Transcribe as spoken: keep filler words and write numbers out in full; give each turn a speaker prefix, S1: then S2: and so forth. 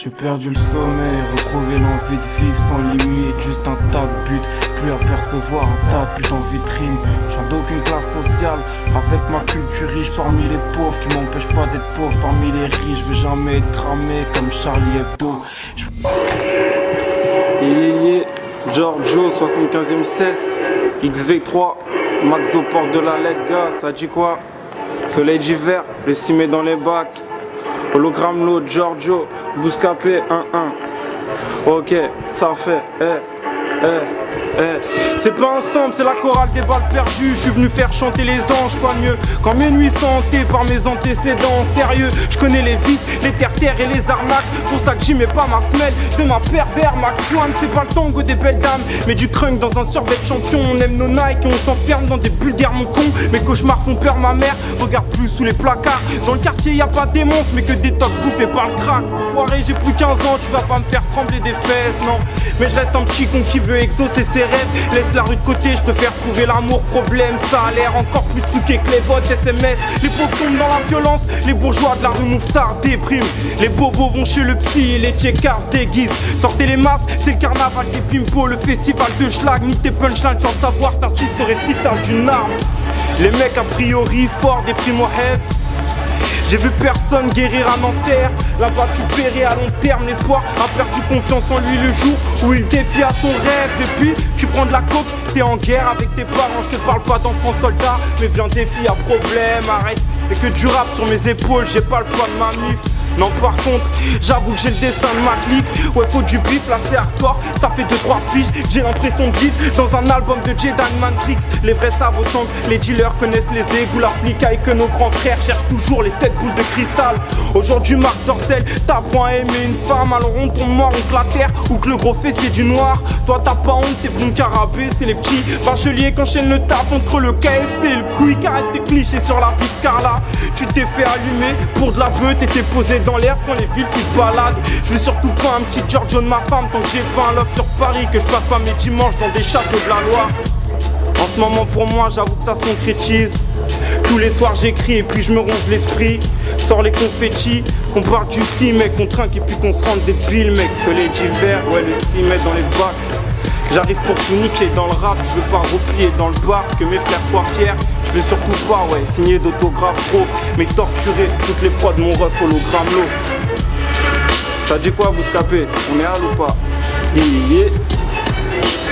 S1: J'ai perdu le sommeil, retrouvé l'envie de vivre sans limite. Juste un tas de buts, plus à percevoir, un tas de buts en vitrine. J'en d'aucune classe sociale, avec ma culture riche parmi les pauvres, qui m'empêche pas d'être pauvre parmi les riches. Je veux jamais être cramé comme Charlie Hebdo. Je... Yeah, yeah. Giorgio, soixante-quinzième cesse, X V trois, Max d'Oport de la L E D, gars, ça dit quoi? Soleil d'hiver, le cimé dans les bacs. Hologramme l'eau, Giorgio, Bouscapé, un un. Ok, ça fait, eh, eh, eh. C'est pas ensemble, c'est la chorale des balles perdues. Je suis venu faire chanter les anges, quoi mieux quand mes nuits sont hantées par mes antécédents. Sérieux, je connais les vices, les terre-terres et les arnaques. Pour ça que j'y mets pas ma semelle de ma pervers, Max One. C'est pas le tango des belles dames, mais du crunk dans un survêt de champion. On aime nos Nike et on s'enferme dans des bulgares, mon con. Mes cauchemars font peur, ma mère regarde plus sous les placards. Dans le quartier y a pas des monstres, mais que des tox bouffés par le crack. Enfoiré, j'ai plus quinze ans, tu vas pas me faire trembler des fesses, non. Mais je reste un petit con qui veut exaucer ses rêves. Laisse la rue de côté, je préfère trouver l'amour. Problème, ça a l'air encore plus truqué que les votes S M S. Les pauvres tombent dans la violence, les bourgeois de la rue Mouffetard dépriment. Les bobos vont chez le psy et les checkers se déguisent. Sortez les masses, c'est le carnaval des pimpos, le festival de schlag. Ni tes punchlines sans savoir, t'insistes au récital d'une arme. Les mecs a priori forts des primo-heads. J'ai vu personne guérir à Nanterre. Là-bas tu péris à long terme. L'espoir a perdu confiance en lui le jour où il défie à son rêve. Depuis tu prends de la coke, t'es en guerre avec tes parents. Je te parle pas d'enfants soldats, mais bien défi à problème. Arrête, c'est que du rap sur mes épaules. J'ai pas le poids de ma mif. Non par contre, j'avoue que j'ai le destin de ma clique. Ouais faut du bif, là c'est hardcore. Ça fait deux trois piges, j'ai l'impression de vivre dans un album de Jedi Matrix. Les vrais savent autant que les dealers connaissent les égouts. La flicaille que nos grands frères cherchent toujours les sept boules de cristal. Aujourd'hui Marc Dorcel t'apprends à aimer une femme. Alors on tombe mort, on que la terre ou que le gros fessier du noir. Toi t'as pas honte, t'es bon carabé, c'est les petits bacheliers qu'enchaînent le taf entre le K F C et le quick. Arrête tes clichés sur la vie de Scarla. Tu t'es fait allumer pour de la beuh, t'étais posé dans l'air quand les villes se baladent. Je veux surtout pas un petit Giorgio de ma femme tant que j'ai pas un love sur Paris. Que je passe pas mes dimanches dans des châteaux de la Loire. En ce moment pour moi j'avoue que ça se concrétise. Tous les soirs j'écris et puis je me ronge l'esprit. Sors les confettis, qu'on parle du cimets, qu'on trinque et puis qu'on se rende des piles, mec. Soleil d'hiver, ouais le cimets dans les bacs. J'arrive pour tout niquer dans le rap, je veux pas replier dans le bar, que mes frères soient fiers. Je veux surtout pas, ouais, signer d'autographes pro, mais torturer toutes les prods de mon ref hologramme l'eau. Ça dit quoi Bouscapé? On est à ou pas? Yeah, yeah.